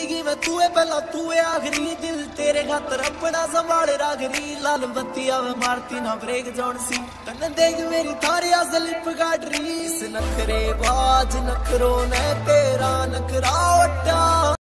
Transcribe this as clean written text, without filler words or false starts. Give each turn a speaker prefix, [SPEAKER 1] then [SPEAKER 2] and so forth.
[SPEAKER 1] जिंदगी में तू है पहला तू है आखिरी, दिल तेरे खातर अपना संभाले राखरी। लाल बत्तियां में मारती ना ब्रेक जॉन सी, तन्ने देख मेरी थारे असल लिप काट रही। इस नखरे बाज नखरों ने तेरा नखरा उठा।